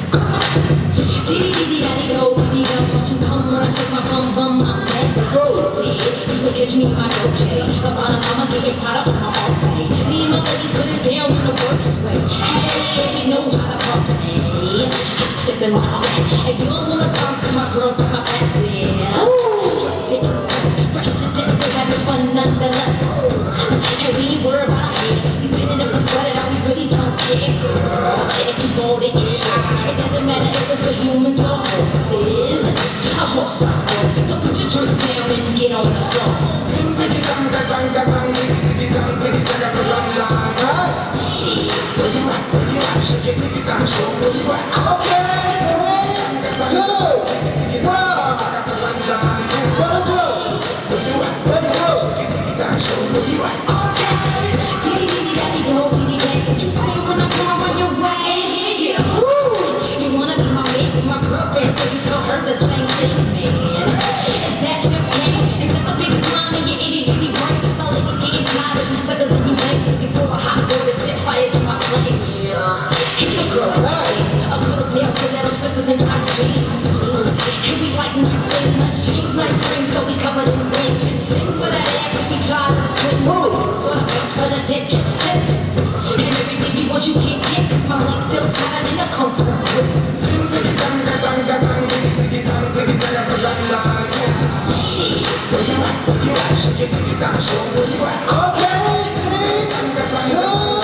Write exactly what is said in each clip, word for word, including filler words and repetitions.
Catch me my Dolce, the bottom, I'ma get it pot up on my all day. Me and my ladies put it down in the worst way. Hey, you know how to party. I'm stepping my way. And you don't wanna bounce to my girls with my back there. Dressed in dress, fresh to death, still having fun nonetheless. And we ain't worried about it. We pinning up a sweater that we really don't care, girl. If you want it, it's shot. It doesn't matter if it's a humans or horses. A horse, a horse. So put your drink down and get on the floor. Sing, ziggy, zang, zang, zang, zang, ziggy, ziggy, zang, ziggy, zang, zang, zang, zang. Where you at? Where you at? Shake it, ziggy, zang, show where you at. Okay, three, two, one. One, two. Where you at? Where you at? Shake it, ziggy, zang, show where you at. Okay. Diddy, diddy, daddy, go, diddy, daddy. What you say when I come on your right here? Woo! You wanna be my mate with my girlfriend, so you told her the same thing, man. Is that your game? Is that the biggest line in your itty bitty brain? My ladies getting tired of you suckers and you ain't looking for a hot boy to set fire to my flame. Yeah, it's a girl's body. A good nail to little slippers and tight jeans. And we like nice things, nice jeans, nice rings, so we covered in rings. Sing for that ass if you tired of the swim. For the bump, for the dick, just sit. And everything you want you can't get, cause my legs still tired in a comfort grip. Sing, ziggy, zang, zang, zang, zang, ziggy, ziggy, zang, ziggy, zang, zang, zang, zang. Where you at? Where you at? Shake it, ziggy, zang, show where you at. Okay, three, two, one. Where you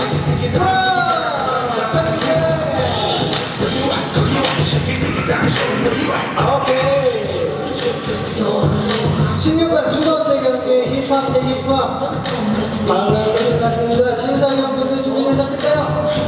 at? Where you at? Shake it, ziggy, zang, show where you at. Okay. 십육 번 두 번째 경기 힙합 대 힙합 방금 끝났습니다. 심사위원분들 준비되셨을까요?